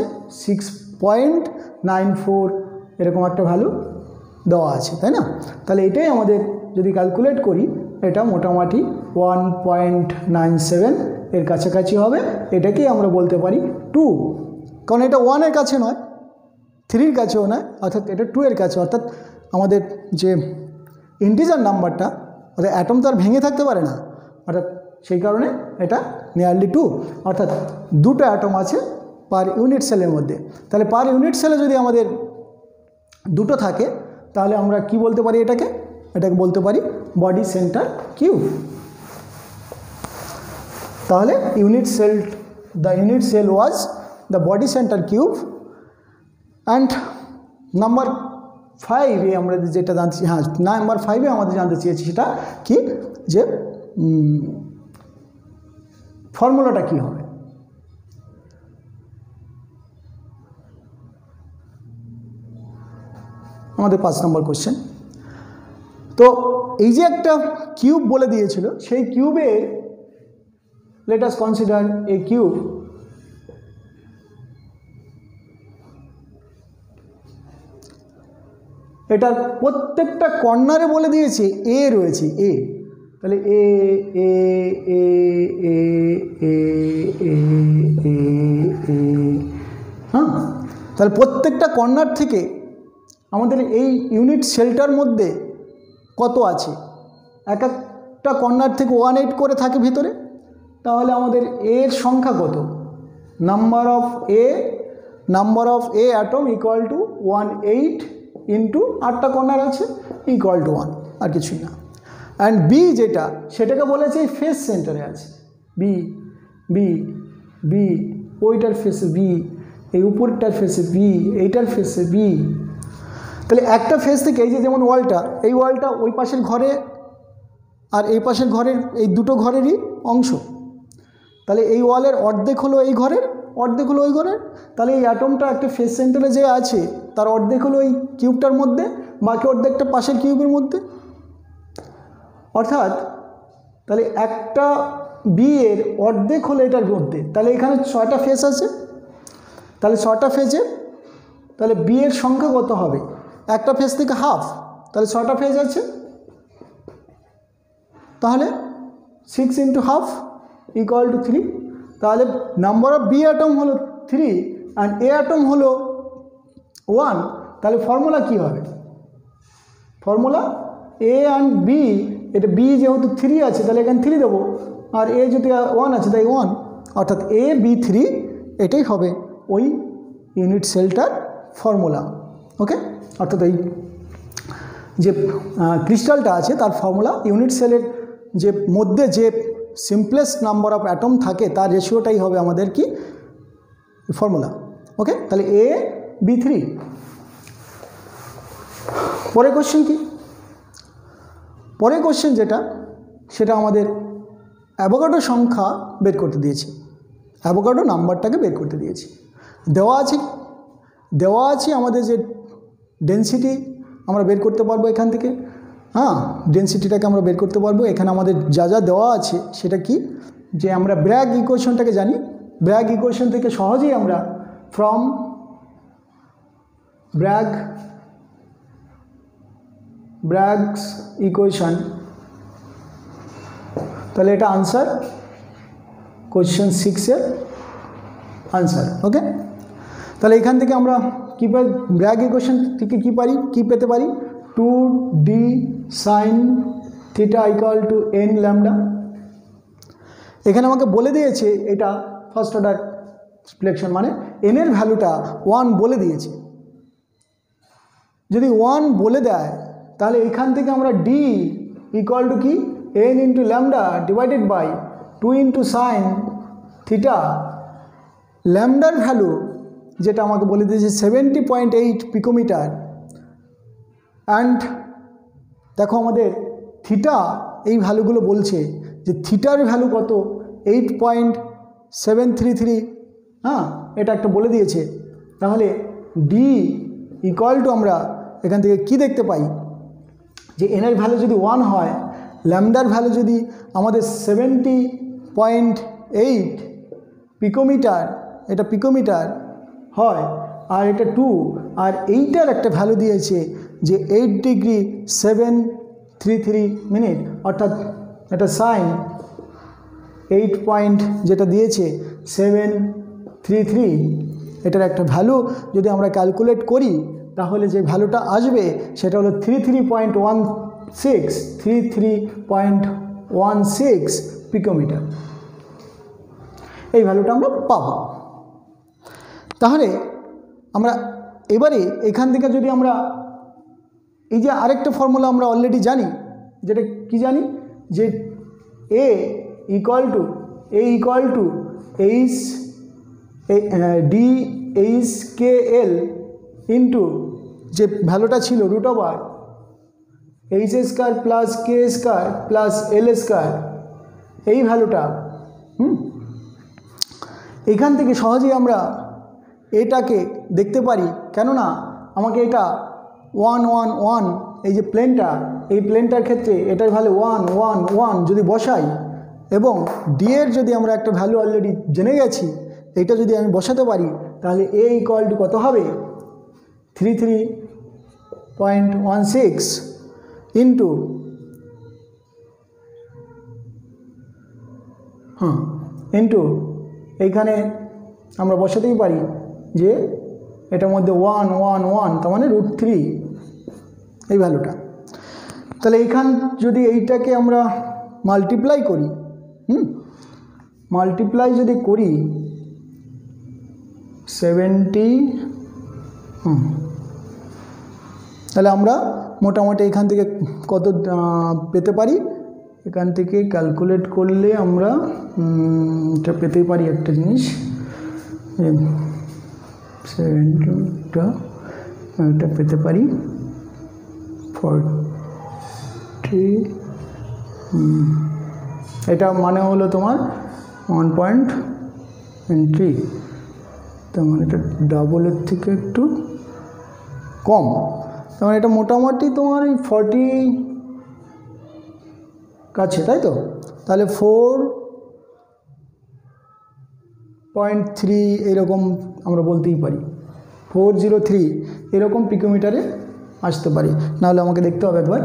6.94 এরকম একটা ভ্যালু দেওয়া আছে, তাই না? তাহলে এটাই আমাদের যদি ক্যালকুলেট করি এটা মোটামুটি 1.97 এর কাছাকাছি হবে, এটাকেই আমরা বলতে পারি 2, কারণ এটা 1-এর কাছে নয়, 3-র কাছেও নয়, অর্থাৎ এটা 2-এর কাছে, অর্থাৎ আমাদের যে ইন্টিজার নাম্বারটা, অর্থাৎ অ্যাটম তো আর ভেঙে থাকতে পারে না, অর্থাৎ সেই কারণে এটা নিয়ারলি 2, অর্থাৎ 2টো অ্যাটম আছে পার ইউনিট সেলের মধ্যে। তাহলে পার ইউনিট সেলে যদি আমাদের 2টো থাকে, তাহলে আমরা কি বলতে পারি এটাকে বলতে পারি বডি সেন্টার কিউব। তাহলে the unit cell was the body center cube, and number 5-এ আমরা যেটা জানছি, হ্যাঁ নাম্বার 5-এ আমাদের জানতে চেয়েছি সেটা কি, যে ফর্মুলাটা কি হবে। আমাদের 5 নম্বর কোশ্চেন। তো এই যে একটা কিউব বলে দিয়েছিল, সেই কিউবে let us consider a cube এটার প্রত্যেকটা কর্নারে বলে দিয়েছে এ রয়েছে, এ, তাহলে এ এ এ এ এ এ এ, হ্যাঁ, তাহলে প্রত্যেকটা কর্নার থেকে আমাদের এই ইউনিট সেলটার মধ্যে কত আছে, এক একটা কর্নার থেকে 1-8 করে থাকে ভিতরে, তাহলে আমাদের এর সংখ্যা কত, number of A atom equal to 1/8 into 8টা কর্নার আছে ইকুয়াল টু 1, আর কিছুই না। অ্যান্ড বি যেটা, সেটাকে বলেছে এই ফেস সেন্টারে আছে, বি বি বি, ওইটার ফেসে বি, এই উপরটার ফেসে বি, এইটার ফেসে বি। তাহলে একটা ফেস থেকে এই যে যেমন ওয়ালটা, এই ওয়ালটা ওই পাশের ঘরে আর এই পাশের ঘরের, এই দুটো ঘরেরই অংশ, তাহলে এই ওয়ালের অর্ধেক হলো এই ঘরের, অর্ধেক হলো ওই ঘরের, তাহলে এই অ্যাটমটা একটা ফেস সেন্টারে যে আছে তার অর্ধেক হলো এই কিউবটার মধ্যে, বাকি অর্ধেকটা পাশের কিউবের মধ্যে, অর্থাৎ তাহলে একটা বি এর অর্ধেক হলো এটার মধ্যে, তাহলে এখানে 6টা ফেস আছে, তাহলে 6টা ফেজে তাহলে বি এর সংখ্যা কত হবে, একটা ফেজ থেকে হাফ, তাহলে 6টা ফেজ আছে, তাহলে 6 ইন্টু হাফ ইকুয়াল টু 3, তাহলে নাম্বার অফ বি অ্যাটম হলো 3 অ্যান্ড এ অ্যাটম হলো 1, তাহলে ফর্মুলা কি হবে, ফর্মুলা এ অ্যান্ড বি, এটা বি যেহেতু 3 আছে তাহলে এখানে 3 দেবো, আর এ যদি 1 আছে তাই 1, অর্থাৎ এ বি 3, এটাই হবে ওই ইউনিট সেলটার ফর্মুলা। ওকে, অর্থাৎ এই যে ক্রিস্টালটা আছে তার ফর্মুলা, ইউনিট সেলের যে মধ্যে যে সিম্পলেস্ট নাম্বার অফ অ্যাটম থাকে তার রেশিওটাই হবে আমাদের কি ফর্মুলা। ওকে, তাহলে এ বি 3। পরের কোশ্চেন কি, পরের কোশ্চেন যেটা, সেটা আমাদের অ্যাভোগাড্রো সংখ্যা বের করতে দিয়েছে, অ্যাভোগাড্রো নাম্বারটাকে বের করতে দিয়েছে। দেওয়া আছে আমাদের যে ডেনসিটি আমরা বের করতে পারবো এখান থেকে, হ্যাঁ ডেনসিটিটাকে আমরা বের করতে পারবো। এখানে আমাদের যা যা দেওয়া আছে সেটা কি, যে আমরা ব্র্যাগ ইকুয়েশনটাকে জানি, ব্র্যাগ ইকুয়েশন থেকে সহজেই আমরা ফ্রম ব্র্যাগস ইকুয়েশন, তাহলে এটা আনসার কোয়েশ্চেন 6-এর আনসার। ওকে, তাহলে এখান থেকে আমরা কী পাই, ব্র্যাগ ইকুয়েশন থেকে কী পেতে পারি, 2d sin theta equal to n lambda. এখানে আমাকে বলে দিয়েছে এটা ফার্স্ট অর্ডার ফ্লেকশন, মানে n এর ভ্যালুটা 1 বলে দিয়েছে। যদি 1 বলে দেয় তাহলে এখান থেকে আমরা d ইকুয়াল টু কি, n into lambda divided by 2 into sine theta, ল্যামডার ভ্যালু যেটা আমাকে বলে দিয়েছে 70.8 পিকোমিটার, অ্যান্ড দেখো আমাদের থিটা এই ভ্যালুগুলো বলছে যে থিটার ভ্যালু কত, 8.733, হ্যাঁ এটা একটা বলে দিয়েছে। তাহলে ডি ইকুয়াল টু আমরা এখান থেকে কি দেখতে পাই, যে এনের ভ্যালু যদি 1 হয়, ল্যামডার ভ্যালু যদি আমাদের 70.8 পিকোমিটার, এটা পিকোমিটার হয়, আর এটা 2, আর এইটার একটা ভ্যালু দিয়েছে যে 8 ডিগ্রি 733 মিনিট, অর্থাৎ এটা সাইন 8 পয়েন্ট যেটা দিয়েছে 733, এটার একটা ভ্যালু যদি আমরা ক্যালকুলেট করি তাহলে যে ভ্যালুটা আসবে সেটা হলো 33.16 পিকোমিটার। এই ভ্যালুটা আমরা পাবো। তাহলে আমরা এবারে এখান থেকে যদি আমরা এই যে আরেকটা ফর্মুলা আমরা অলরেডি জানি, যেটা কি জানি, যে A equal to H D H K L into যে ভ্যালুটা ছিল root over H square plus K square plus L square, এই ভ্যালুটা এখান থেকে সহজেই আমরা এটাকে দেখতে পারি। কেননা আমাকে এটা 1 1 1 এই যে প্লেনটা, এই প্লেনটার ক্ষেত্রে এটার ভ্যালু 1 1 1 যদি বসাই এবং ডি এর যদি আমরা একটা ভ্যালু অলরেডি জেনে গেছি, এইটা যদি আমি বসাতে পারি তাহলে এ ইকুয়াল টু কত হবে 33.16 ইন্টু এইখানে আমরা বসাতেই পারি যে এটার মধ্যে 1 1 1 তার মানে √3 এই ভ্যালুটা। তাহলে এইখান যদি এইটাকে আমরা মাল্টিপ্লাই করি, মাল্টিপ্লাই যদি করি 70, তাহলে আমরা মোটামুটি এখান থেকে কত পেতে পারি, এখান থেকে ক্যালকুলেট করলে আমরা এটা পেতেই পারি একটা জিনিস, 70টা এটা পেতে পারি 40, এটা মানে হলো তোমার 1.3, তার মানে এটা ডাবলের থেকে একটু কম, তার মানে এটা মোটামুটি তোমার 40 কাছে, তাই তো? তাহলে 4.3 এরকম আমরা বলতেই পারি, 403 এরকম পিকোমিটারে আসতে পারি। নাহলে আমাকে দেখতে হবে একবার।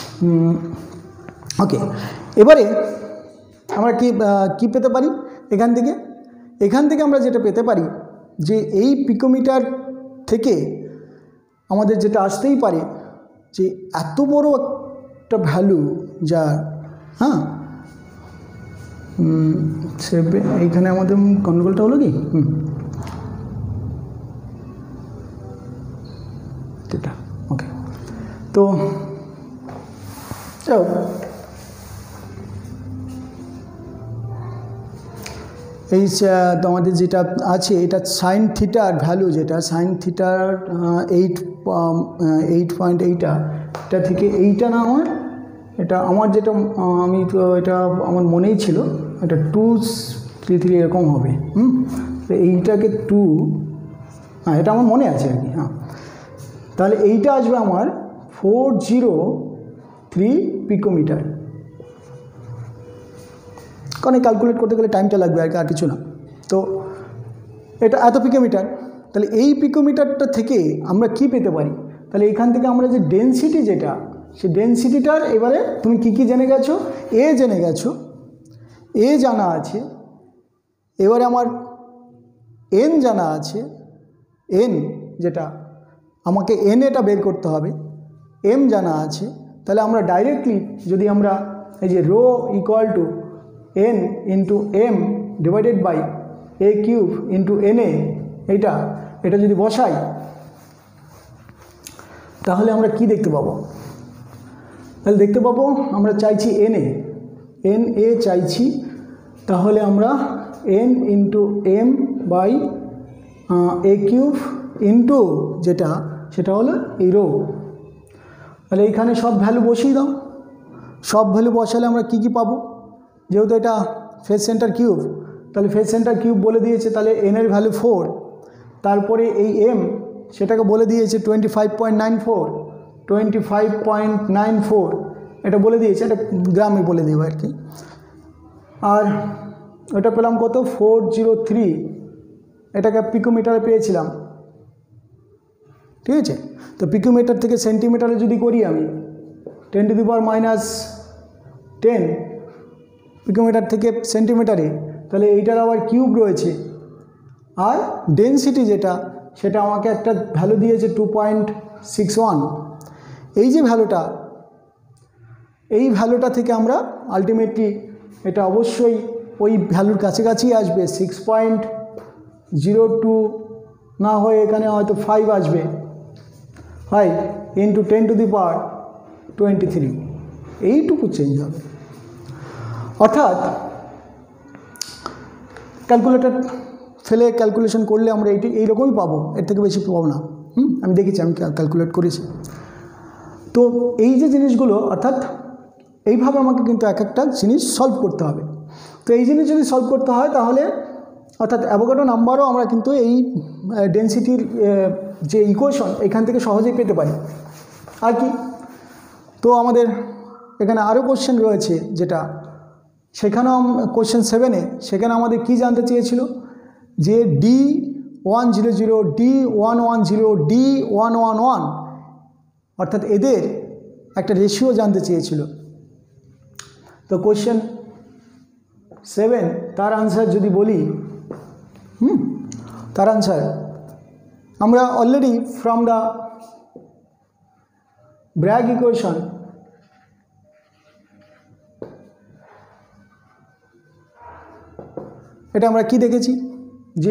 ওকে, এবারে আমরা কি পেতে পারি এখান থেকে আমরা যেটা পেতে পারি যে এই পিকোমিটার থেকে আমাদের যেটা আসতেই পারে যে এত বড় একটা ভ্যালু, যা এইখানে আমাদের গন্ডগোলটা হলো কি, এটা ওকে। তো এই তোমাদের যেটা আছে এটা সাইন থিটার ভ্যালু, যেটা সাইন থিটার 8.8 এটা থেকে এইটা না হয়, এটা আমার যেটা আমি তো এটা আমার মনেই ছিল, এটা 233 এরকম হবে। এইটাকে 2, এটা আমার মনে আছে আর কি। তাহলে এইটা আসবে আমার 403 পিকোমিটার, কারণ ক্যালকুলেট করতে গেলে টাইমটা লাগবে আর কিছু না। তো এটা এত পিকোমিটার, তাহলে এই পিকোমিটারটা থেকে আমরা কি পেতে পারি, তাহলে এখান থেকে আমরা যে ডেনসিটি যেটা, সেই ডেনসিটিটার এবারে তুমি কি জেনে গেছো, এ জেনে গেছো, এ জানা আছে, এবারে আমার এন জানা আছে, এন যেটা আমাকে এন এটা বের করতে হবে, এম জানা আছে। তাহলে আমরা ডাইরেক্টলি যদি আমরা এই যে rho equal to N into M divided by A cube into N A, এটা যদি বসাই তাহলে আমরা কি দেখতে পাবো, তাহলে দেখতে পাবো আমরা চাইছি এন এ চাইছি, তাহলে আমরা N into M by A cube into সেটা হলো এই রো। তাহলে এইখানে সব ভ্যালু বসিয়ে দাও, সব ভ্যালু বসালে আমরা কি পাবো, যেহেতু এটা ফেজ সেন্টার কিউব, তাহলে ফেজ সেন্টার কিউব বলে দিয়েছে, তাহলে এন এর ভ্যালু 4, তারপরে এই এম সেটাকে বলে দিয়েছে 25.94 এটা বলে দিয়েছে, এটা গ্রামে বলে দেবো আর কি। আর ওটা পেলাম কত 403, এটাকে পিকোমিটারে পেয়েছিলাম, ঠিক আছে? তো পিকোমিটার থেকে সেন্টিমিটারে যদি করি আমি 10⁻⁻10 পিকোমিটার থেকে সেন্টিমিটারে, তাহলে এইটার আবার কিউব রয়েছে। আর ডেনসিটি যেটা, সেটা আমাকে একটা ভ্যালু দিয়েছে 2.61। এই যে ভ্যালুটা, এই ভ্যালুটা থেকে আমরা আলটিমেটলি এটা অবশ্যই ওই ভ্যালুর কাছাকাছি আসবে। 6.02 না হয়ে এখানে হয়তো 5 আসবে, 5 × 10⁻23, এইটুকু চেঞ্জ হবে। অর্থাৎ ক্যালকুলেটর ফেলে ক্যালকুলেশন করলে আমরা এইরকমই পাবো, এর থেকে বেশি পাবো না। আমি দেখেছি, আমি ক্যালকুলেট করেছি। তো এই যে জিনিসগুলো, অর্থাৎ এইভাবে আমাকে কিন্তু এক একটা জিনিস সলভ করতে হবে। তো এই জিনিস যদি সলভ করতে হয় তাহলে অর্থাৎ অ্যাভোগাড্রো নাম্বারও আমরা কিন্তু এই ডেনসিটির যে ইকুয়েশন এখান থেকে সহজেই পেতে পারি। আর কি, তো আমাদের এখানে আরও কোশ্চেন রয়েছে, যেটা সেখানেও কোশ্চেন 7-এ সেখানে আমাদের কি জানতে চেয়েছিল যে D100, D110, D111 অর্থাৎ এদের একটা রেশিও জানতে চেয়েছিল। তো কোশ্চেন 7 তার আনসার যদি বলি, তার আনসার আমরা already from the Bragg equation এটা আমরা কি দেখেছি যে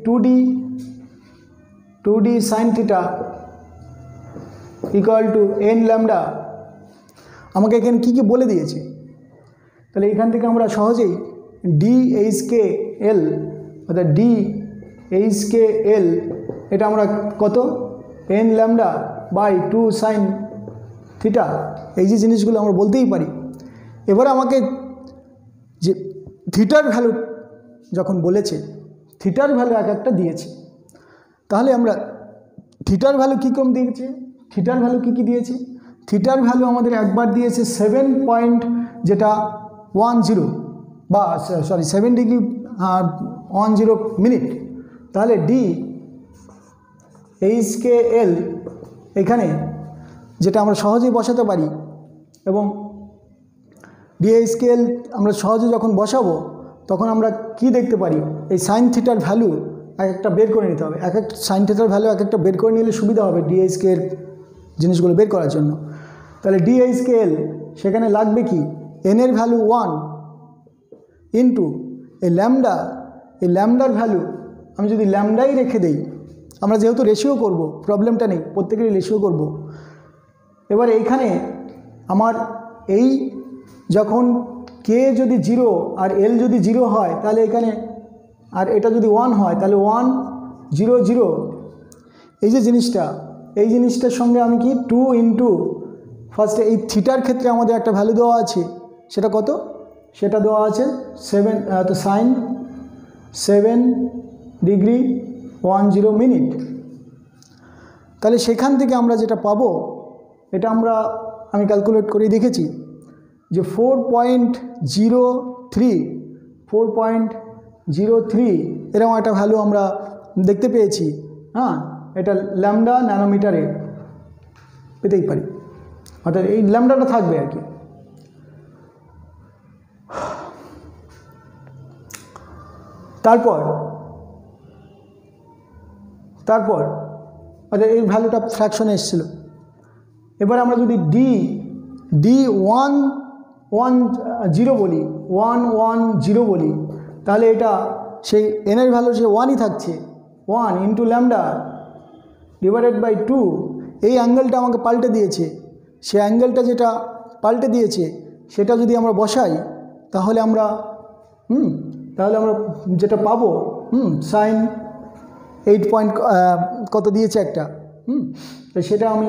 2D sin theta equal to n lambda, আমাকে এখানে কী কী বলে দিয়েছে। তাহলে এখান থেকে আমরা সহজেই DHKL অর্থাৎ DHKL এটা আমরা কত n lambda by 2 sin theta, এই যে জিনিসগুলো আমরা বলতেই পারি। এবারে আমাকে যে থিটার ভ্যালু যখন বলেছে, থিটার ভ্যালু এক একটা দিয়েছে, তাহলে আমরা থিটার ভ্যালু কী কম দিয়েছে, থিটার ভ্যালু কী কী দিয়েছে। থিটার ভ্যালু আমাদের একবার দিয়েছে 7.10 বা 7°10 মিনিট। তাহলে DHKL এখানে যেটা আমরা সহজেই বসাতে পারি, এবং DHKL আমরা সহজে যখন বসাবো তখন আমরা কি দেখতে পারি, এই সাইন থিটার ভ্যালু এক একটা বের করে নিতে হবে। এক একটা সাইন থিটার ভ্যালু এক একটা বের করে নিলে সুবিধা হবে DHKL জিনিসগুলো বের করার জন্য। তাহলে DHKL সেখানে লাগবে কি, n এর ভ্যালু 1 ইন্টু এই ল্যামডা, এই ল্যামডার ভ্যালু আমি যদি ল্যামডাই রেখে দেই, আমরা যেহেতু রেশিও করব, প্রবলেমটা নেই, প্রত্যেকেরই রেশিও করব। এবার এইখানে আমার এই যখন k যদি 0 আর l যদি 0 হয়, তাহলে এখানে আর এটা যদি 1 হয় তাহলে 1 0 0, এই যে জিনিসটা, এই জিনিসটার সঙ্গে আমি কি 2 ইন্টু ফার্স্টে এই থিটার ক্ষেত্রে আমাদের একটা ভ্যালু দেওয়া আছে, সেটা কত, সেটা দেওয়া আছে 7 তো সাইন 7°10 মিনিট। তাহলে সেখান থেকে আমরা যেটা পাবো, এটা আমি ক্যালকুলেট করে দেখেছি যে 4.03 এরকম একটা ভ্যালু আমরা দেখতে পেয়েছি। হ্যাঁ, এটা ল্যামডা ন্যানোমিটারে পেতেই পারি, অর্থাৎ এই ল্যামডাটা থাকবে আর কি। তারপর অর্থাৎ এই ভ্যালুটা ফ্র্যাকশনে এসেছিল। এবার আমরা যদি D110 বলি, 110 বলি, তাহলে এটা সেই n এর ভ্যালু সে 1ই থাকছে, 1 ইন্টু ল্যামডা ডিভাইডেড বাই 2। এই অ্যাঙ্গেলটা আমাকে পাল্টে দিয়েছে, সে অ্যাঙ্গেলটা যেটা পাল্টে দিয়েছে সেটা যদি আমরা বসাই তাহলে আমরা যেটা পাবো সাইন 8 পয়েন্ট কত দিয়েছে একটা, তো সেটা আমি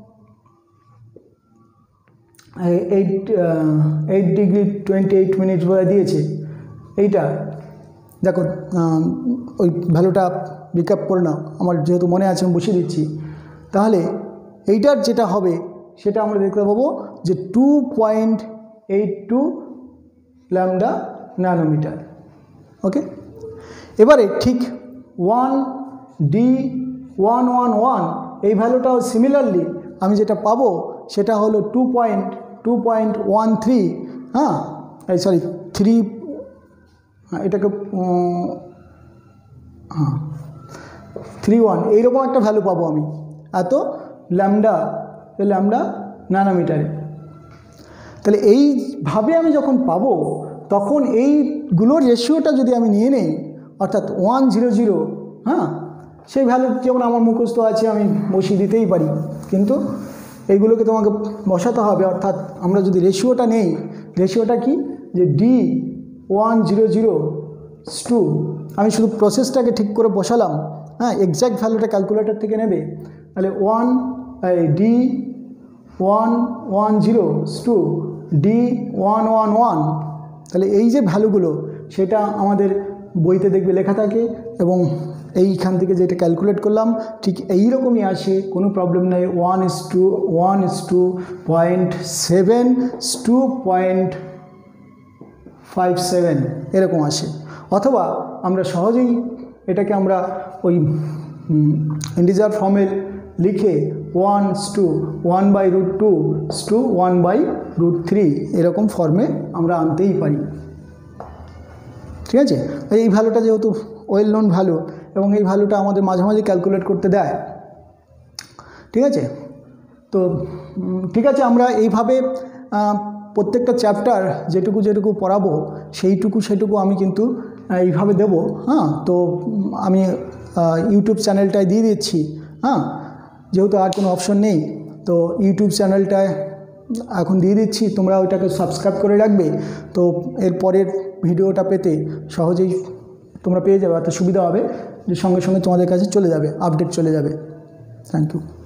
8°28 বলে দিয়েছে। এইটা দেখো, ওই ভ্যালুটা রিক্যাপ করে নাও, আমার যেহেতু মনে আছে আমি বসিয়ে দিচ্ছি। তাহলে এইটার যেটা হবে সেটা আমরা দেখতে পাবো যে 2.82 ল্যামডা ন্যানোমিটার। ওকে, এবারে ঠিক 1D111 এই ভ্যালুটাও সিমিলারলি আমি যেটা পাবো সেটা হলো 2.13, 3 এটাকে 3.1 এইরকম একটা ভ্যালু পাবো আমি এত ল্যামডা ন্যানোমিটারে। তাহলে এইভাবে আমি যখন পাবো তখন এইগুলোর রেশিওটা যদি আমি নিয়ে নেই অর্থাৎ 100, হ্যাঁ, সেই ভ্যালু যেমন আমার মুখস্থ আছে আমি বসিয়ে দিতেই পারি, কিন্তু এইগুলোকে তোমাকে বসাতে হবে। অর্থাৎ আমরা যদি রেশিওটা নেই, রেশিওটা কি যে D100:2, আমি শুধু প্রসেসটাকে ঠিক করে বসালাম, হ্যাঁ, এক্স্যাক্ট ভ্যালুটা ক্যালকুলেটর থেকে নেবে, তাহলে D110:2 D111, তাহলে এই যে ভ্যালুগুলো সেটা আমাদের বইতে দেখবে লেখা থাকে এবং এইখান থেকে যেটা ক্যালকুলেট করলাম ঠিক এই রকমই আসে, কোনো প্রবলেম নেই। 1:1:2.57 এরকম আসে। অথবা আমরা সহজেই এটাকে আমরা ওই ইন্টিজার ফর্মে লিখে 1/√2/1/√3 এরকম ফর্মে আমরা আনতেই পারি। ঠিক আছে, এই ভ্যালুটা যেহেতু ওয়েল নোন ভ্যালু এবং এই ভ্যালুটা আমাদের মাঝে মাঝে ক্যালকুলেট করতে দেয়। ঠিক আছে, তো ঠিক আছে, আমরা এইভাবে প্রত্যেকটা চ্যাপ্টার যেটুকু পড়াবো সেটুকু আমি কিন্তু এইভাবে দেব। হ্যাঁ, তো আমি ইউটিউব চ্যানেলটায় দিয়ে দিচ্ছি। হ্যাঁ, যেহেতু আর কোনো অপশন নেই তো ইউটিউব চ্যানেলটায় এখন দিয়ে দিচ্ছি, তোমরা ওইটাকে সাবস্ক্রাইব করে রাখবে। তো এর পরের ভিডিওটা পেতে সহজেই তোমরা পেয়ে যাবে, অর্থাৎ সুবিধা হবে যে সঙ্গে সঙ্গে তোমাদের কাছে চলে যাবে, আপডেট চলে যাবে। Thank you.